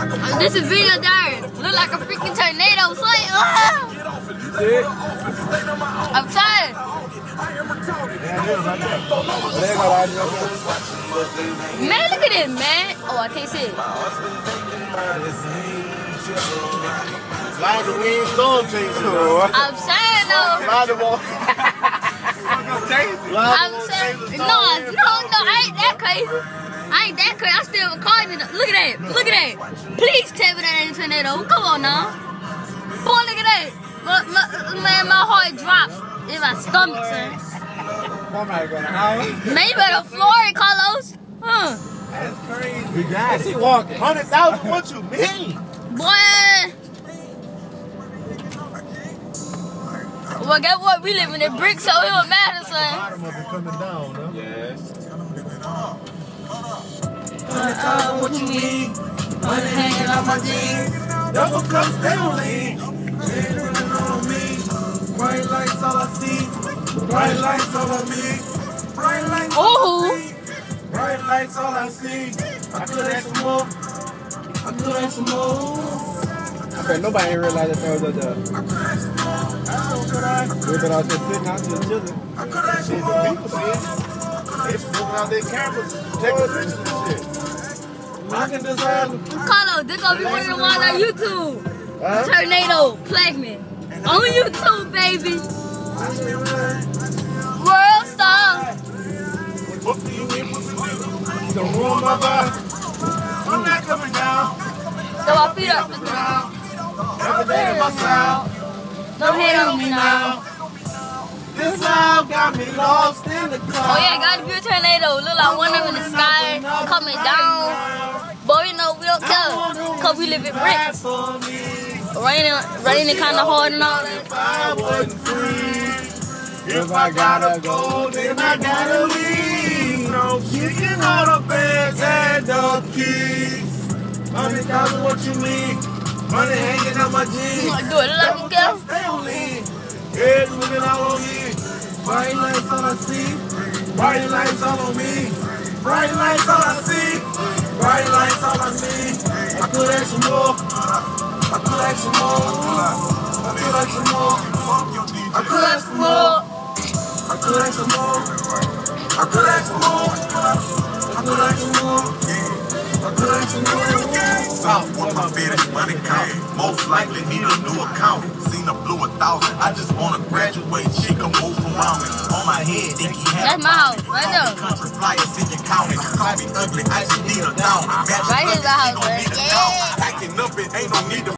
This is video diary. Look like a freaking tornado. So I'm tired. Man, look at it, man. Oh, I can't see it. Like the wind storm chaser. I'm saying though. I'm saying no, I ain't that crazy. I ain't that crazy. I still recording it. Look at that. Look at that. Please tell me that ain't a tornado. Come on now. Boy, look at that. Man, my heart dropped in my stomach, son. Man, you better floor it, Carlos. Huh? That's crazy. We got it. Walking 100,000. What you mean? Boy. Well, guess what? We live in the bricks, so it don't matter, son. Bottom of it coming down, huh? Yes. What you need? Money hanging out my jeans. Double cups, they don't lean. They running on me. Bright lights, all I see. Bright lights, all I need. Bright lights, all I see. Bright lights, all I see. I could have some more. I could have some more. I bet nobody ain't realized that was a dub. We've been out there sitting out there chilling. I could have some more. People see it. They smoking out their cameras, taking pictures and shit. I can design. Carlos, this gonna be one of the ones on YouTube. Tornado, flag me. On YouTube, baby. World star. What do you mean? You don't ruin my vibe. I'm not coming down. Throw our feet up. Every day in my sound. Don't hate on me now. This sound got me lost in the cloud. Oh yeah, gotta be a tornado. Look like one of them in the sky coming down. But you know, we don't care. Cause we live in bricks. Raining kinda hard and all that. If I gotta go, then I gotta leave. No kicking all the bags and the keys. 100,000, what you mean? Money hanging out my jeans. You wanna do it like a girl? Stay on lean. Head moving all on me. Bright lights all I see. Bright lights all on me. Bright lights all I see. Bright lights all I see. I could have some more. I could have some more. I could have some more. I could have some more. I could have some more. I could have some more. I could have some more. I could have some more. South with my fetish money count. Most likely need a new account. Seen a blue 1,000. I just wanna graduate. She can move around me. On my head, think he had. That's my house, right there. Country flyers in your county. Call me ugly. I just need a down. Right here's my house, right? Yeah. Packing up, it ain't no need to.